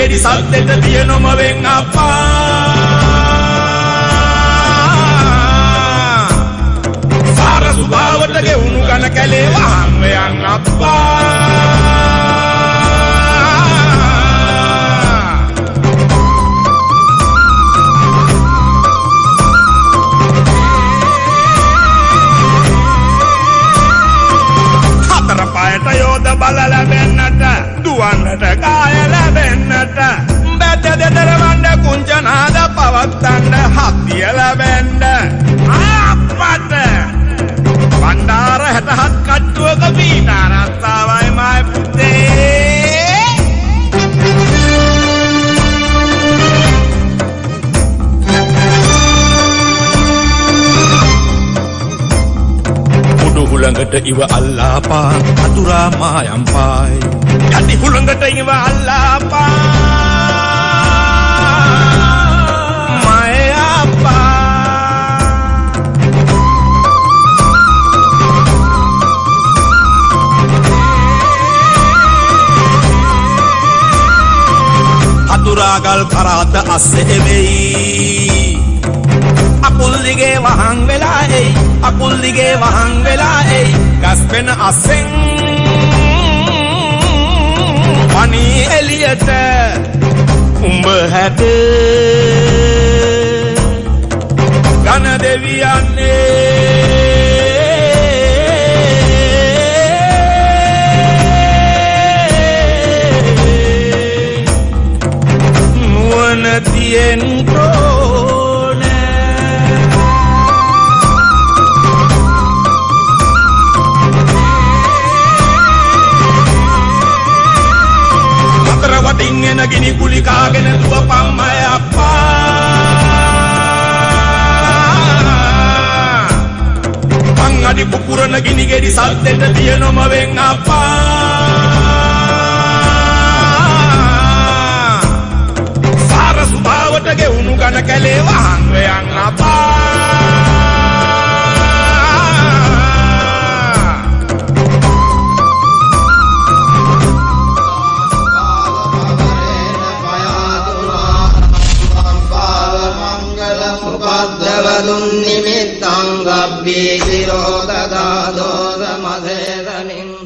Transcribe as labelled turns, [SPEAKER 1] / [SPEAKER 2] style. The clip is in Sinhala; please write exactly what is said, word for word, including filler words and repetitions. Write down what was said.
[SPEAKER 1] ගෙඩි සද්දෙට තියෙනම වෙන් අප්පා සාර සුභාවට ගෙවුණු ගන කැලේ වහන් වෙයන් අප්පා යෝධ බල ලැබෙන්නට දුවන්නට කාය ලැබෙන්නට බැට දෙතර වන්න කුංචනාද පවත්තන්න හත්තිය ලැබෙන්න අපට බණ්ඩාර හැටහත් කට්ටුවක පීඩාරත්තාවයි මයි පුතේ හුළඟට ඉව අල්ලාපා අතුරා මායම් පායි යටි හුළඟට ඉව අල්ලාපා මායපා අතුරාගල් කරාත අස්සේ වෙයි අකුල්ලිගේ වහන් වෙලා එයි අකුල්ලිගේ වහන් වෙලා එයි ගස්පෙන අස්සෙන් පනී එලියට උඹ හැට ගන දෙවියන්නේ නුවණ තියෙන් ඉන්න ගිනි කුලි කාගෙන දුවපන් මය අප්පා මං අඩි පුපුරන ගිනි ගෙඩි සද්දෙට තියෙනම වෙන් අප්පා සාර සුභාවට ගෙවුණු ගන කැලේ වහන් වෙයන් අප්පා
[SPEAKER 2] නිමිත්තං ගබ්බී සිරෝ දදා දෝස මසේදනින්